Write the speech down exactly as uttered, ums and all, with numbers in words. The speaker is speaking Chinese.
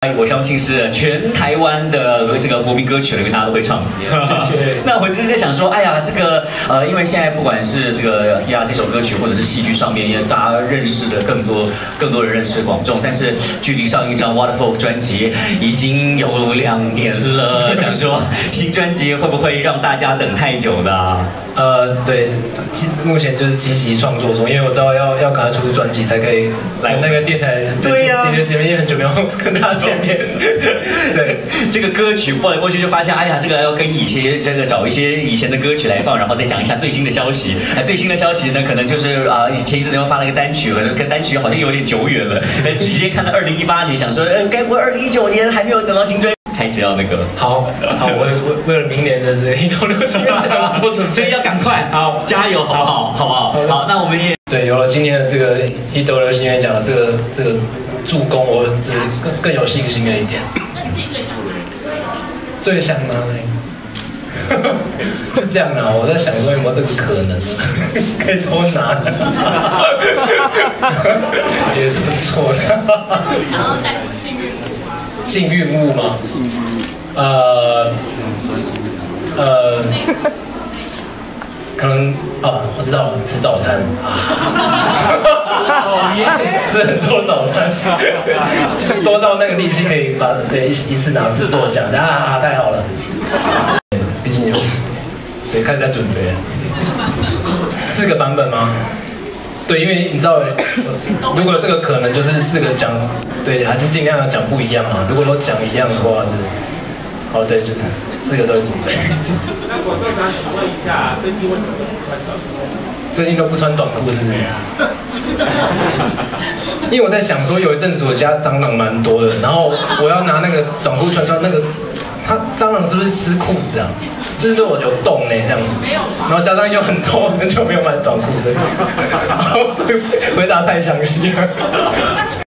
我相信是全台湾的这个国民歌曲，因为大家都会唱。 谢谢。 那我只是在想说，哎呀，这个呃，因为现在不管是这个呀这首歌曲，或者是戏剧上面，也大家认识的更多，更多人认识广众。但是距离上一张《Waterfall》专辑已经有两年了，想说新专辑会不会让大家等太久呢？ 呃，对，目前就是积极创作中，因为我知道要要赶快出专辑才可以来那个电台对呀， 电台前面也很久没有跟大家见面。对， 这个歌曲播来播去就发现，哎呀，这个要跟以前这个找一些以前的歌曲来放，然后再讲一下最新的消息。哎，最新的消息呢，可能就是啊，前一阵子又发了一个单曲，跟单曲好像有点久远了，直接看到二零一八年，想说，呃，该不会二零一九年还没有等到新专辑？开始要那个， 好好，为为为了明年的这个一到六星奖多准备， 所以要赶快，好加油，好不好？好不好？好，那我们也对有了今天的这个一斗流星乐奖的这个这个助攻，我这更更有信心了一点。 那你自己最想拿？ 最想拿呢？是这样啊，我在想说有没有这个可能，可以偷拿，也是不错的。 想要带幸运物吗？ 幸运物吗？幸运物。呃呃，可能啊，我知道了，吃早餐。吃很多早餐，多到那个力气可以把对一一次拿四座奖啊，太好了。毕竟有对开始在准备了。四个版本吗？对，因为你知道，如果这个可能就是四个讲，对，还是尽量要讲不一样嘛。如果都讲一样的话，是，哦对，就是四个都准备。 那广告商，请问一下，最近为什么都不穿短裤？ 最近都不穿短裤，是不是？因为我在想说，有一阵子我家蟑螂蛮多的，然后我要拿那个短裤穿穿那个，它蟑螂是不是吃裤子啊？就是对我有洞呢，这样子。然后加上又很多很久没有买短裤，所以回答太详细了。